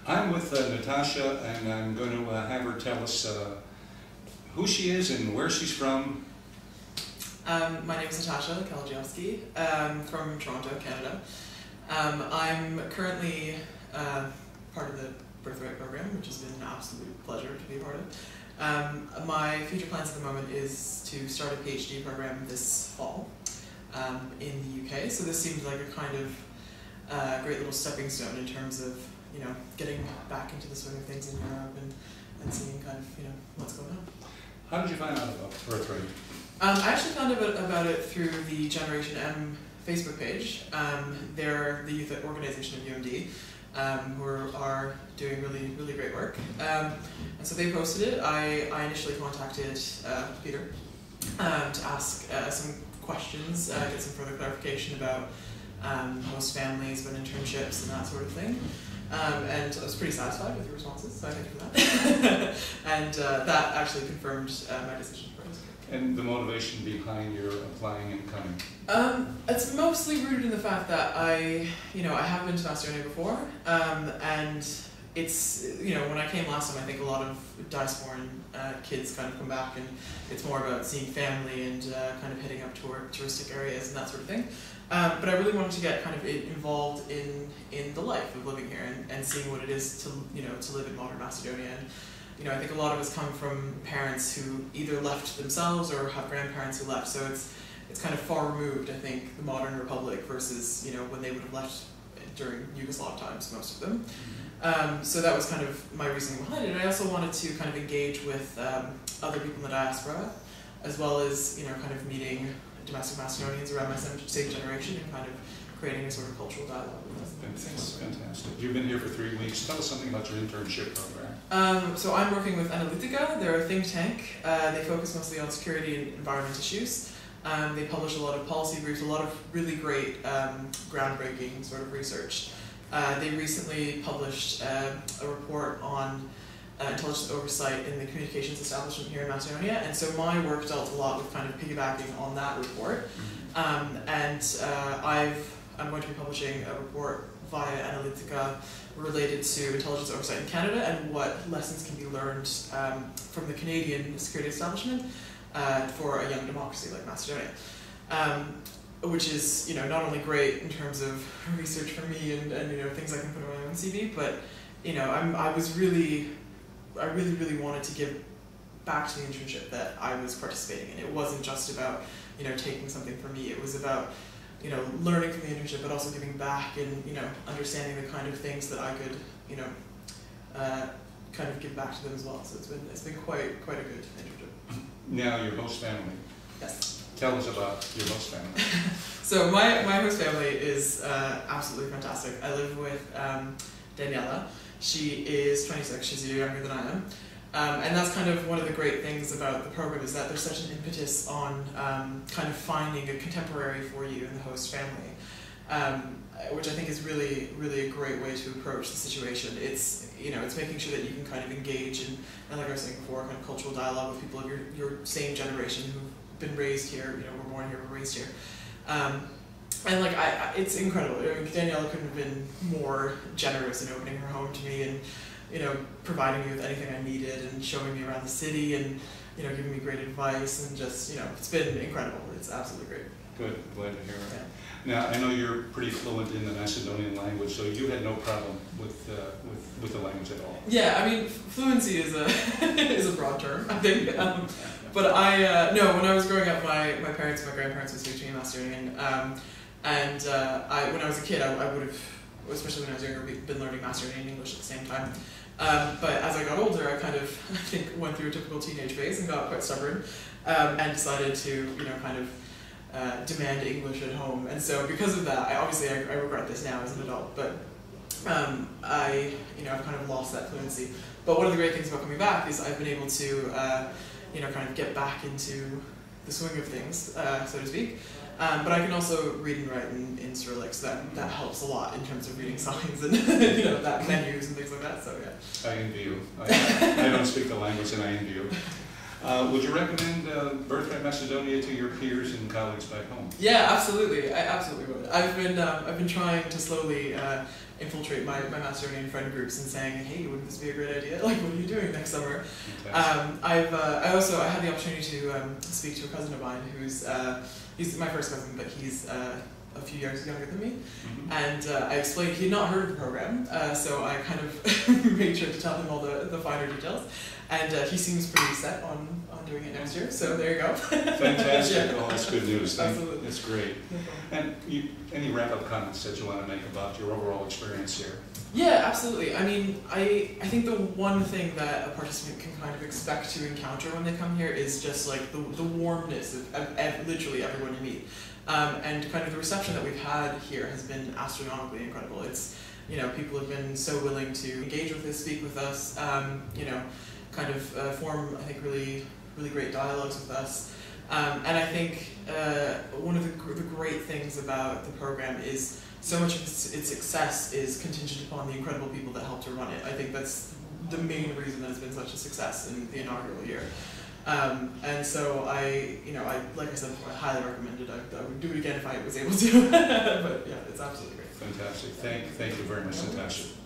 I'm with Natasia, and I'm going to have her tell us who she is and where she's from. My name is Natasia Kalajiowski, from Toronto, Canada. I'm currently part of the Birthright program, which has been an absolute pleasure to be a part of. My future plans at the moment is to start a PhD program this fall in the UK. So this seems like a kind of great little stepping stone in terms of, you know, getting back into the swing of things in Europe and seeing kind of, you know, what's going on. How did you find out about Birthright? I actually found out about it through the Generation M Facebook page. They're the youth organization of UMD, who are doing really great work. And so they posted it. I initially contacted Peter to ask some questions, get some further clarification about host families, but internships and that sort of thing. And I was pretty satisfied with the responses, so I thank you for that. And that actually confirmed my decision for this. And the motivation behind your applying and coming? It's mostly rooted in the fact that I have been to Macedonia before, and it's, you know, when I came last time, I think a lot of diasporan kids kind of come back, and it's more about seeing family and kind of heading up toward touristic areas and that sort of thing. But I really wanted to get kind of involved in the life of living here and seeing what it is to, you know, to live in modern Macedonia. And, you know, I think a lot of us come from parents who either left themselves or have grandparents who left. So it's kind of far removed, I think, the modern republic versus, you know, when they would have left during Yugoslav times, most of them. So that was kind of my reasoning behind it. I also wanted to kind of engage with other people in the diaspora, as well as, you know, kind of meeting domestic Macedonians around my same generation and kind of creating a sort of cultural dialogue with them. Fantastic. You've been here for 3 weeks. Tell us something about your internship program. So I'm working with Analytica. They're a think tank. They focus mostly on security and environment issues. They publish a lot of policy briefs, a lot of really great groundbreaking sort of research. They recently published a report on intelligence oversight in the communications establishment here in Macedonia, and so my work dealt a lot with kind of piggybacking on that report. I'm going to be publishing a report via Analytica related to intelligence oversight in Canada and what lessons can be learned from the Canadian security establishment for a young democracy like Macedonia. Which is, you know, not only great in terms of research for me and you know, things I can put on my own CV, but, you know, I really wanted to give back to the internship that I was participating in. It wasn't just about, you know, taking something for me. It was about, you know, learning from the internship, but also giving back and, you know, understanding the kind of things that I could, you know, kind of give back to them as well. So it's been quite a good internship. Now, your host family. Yes. Tell us about your host family. So my host family is absolutely fantastic. I live with Daniela. She is 26, she's a year younger than I am. And that's kind of one of the great things about the program, is that there's such an impetus on kind of finding a contemporary for you in the host family, which I think is really a great way to approach the situation. It's, you know, it's making sure that you can kind of engage in, and like I was saying before, kind of cultural dialogue with people of your same generation who've been raised here, you know, were born here, were raised here. And like, it's incredible. I mean, Daniela couldn't have been more generous in opening her home to me and, you know, providing me with anything I needed and showing me around the city and, you know, giving me great advice and just, you know, it's been incredible. It's absolutely great. Good, glad to hear it. Yeah. Now, I know you're pretty fluent in the Macedonian language, so you had no problem with the language at all. Yeah, I mean, fluency is a broad term, I think. But no, when I was growing up, my parents and my grandparents would speak to me in Macedonian. When I was a kid, I would have, especially when I was younger, been learning Macedonian English at the same time. But as I got older, I kind of, I think, went through a typical teenage phase and got quite stubborn, and decided to, you know, kind of demand English at home. And so because of that, I regret this now as an adult, but I've kind of lost that fluency. But one of the great things about coming back is I've been able to, kind of get back into the swing of things, so to speak. But I can also read and write in Cyrillic, so that helps a lot in terms of reading signs and that menus and things like that. So yeah. I envy you. I don't speak the language, and I envy you. Absolutely. Would you recommend Birthright Macedonia to your peers and colleagues back home? Yeah, absolutely. I absolutely would. I've been trying to slowly infiltrate my Macedonian friend groups and saying, hey, wouldn't this be a great idea? Like, what are you doing next summer? I had the opportunity to speak to a cousin of mine who's he's my first cousin, but he's a few years younger than me. Mm-hmm. And I explained he had not heard of the program, so I kind of made sure to tell him all the finer details. And he seems pretty set on doing it next year, so there you go. Fantastic. Yeah. Well, that's good news. Absolutely. That's great. And any wrap-up comments that you want to make about your overall experience here? Yeah, absolutely. I mean, I think the one thing that a participant can kind of expect to encounter when they come here is just like the warmness of literally everyone you meet. And kind of the reception that we've had here has been astronomically incredible. It's, you know, people have been so willing to engage with us, speak with us, you know, kind of form, I think, really great dialogues with us. And I think one of the great things about the program is so much of its success is contingent upon the incredible people that helped to run it. I think that's the main reason that it's been such a success in the inaugural year. And so like I said before, I highly recommend it. I would do it again if I was able to. But yeah, it's absolutely great. Fantastic. Thank you very much, Natasia.